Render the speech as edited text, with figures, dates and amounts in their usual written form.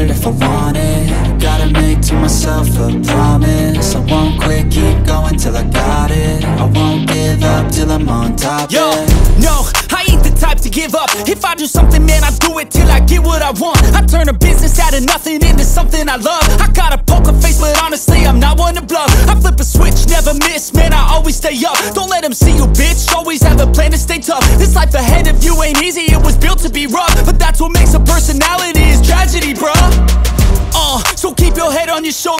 it if I want it. Gotta make to myself a promise. I won't quit, keep going till I got it. I won't give up till I'm on top. Yo, no, I ain't the type to give up. If I do something, man, I do it till I get what I want. I turn a business out of nothing into something I love. I got a poker face, but honestly, I'm not one to bluff. I flip a switch, never miss, man, I always stay up. Don't let them see you, bitch, always have a plan to stay tough. This life ahead of you ain't easy, it was built to be rough. But that's what makes a personality, is tragedy, bruh. So keep your head on your shoulders.